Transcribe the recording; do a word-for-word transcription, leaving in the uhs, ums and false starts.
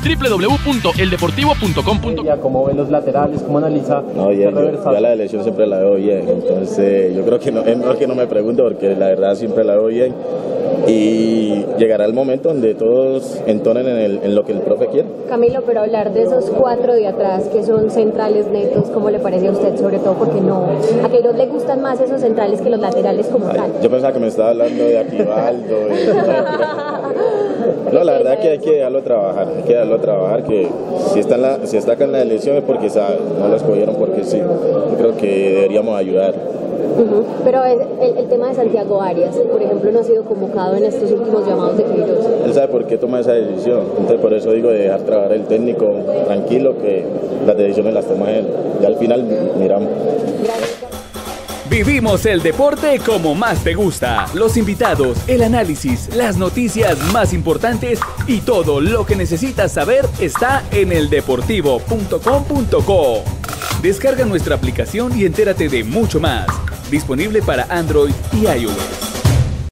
w w w punto el deportivo punto com punto co. ¿Cómo ven los laterales? ¿Cómo analiza? No, ya, yo, ya la elección siempre la veo bien, entonces yo creo que no, es mejor que no me pregunte porque la verdad siempre la veo bien y llegará el momento donde todos entonen en, el, en lo que el profe quiere. Camilo, pero hablar de esos cuatro de atrás que son centrales netos, ¿cómo le parece a usted? Sobre todo porque no, a Queiroz le gustan más esos centrales que los laterales como Ay, tal. yo pensaba que me estaba hablando de Aquivaldo. No, la verdad que hay que dejarlo trabajar, hay que dejarlo trabajar, que si está, en la, si está acá en la elección es porque sabe, no lo escogieron porque sí. Yo creo que deberíamos ayudar. Uh-huh. Pero el, el, el tema de Santiago Arias, por ejemplo, no ha sido convocado en estos últimos llamados de Queiroz. Él sabe por qué toma esa decisión, entonces por eso digo de dejar trabajar el técnico tranquilo, que las decisiones las toma él, y al final miramos. Vivimos el deporte como más te gusta. Los invitados, el análisis, las noticias más importantes y todo lo que necesitas saber está en el deportivo punto com punto co. Descarga nuestra aplicación y entérate de mucho más. Disponible para Android y iOS.